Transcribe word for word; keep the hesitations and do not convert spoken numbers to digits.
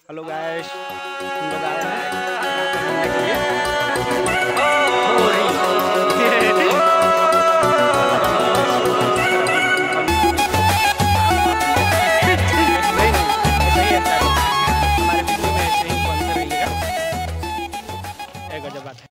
Hello guys, हम लोग आए हैं घूमने के लिए।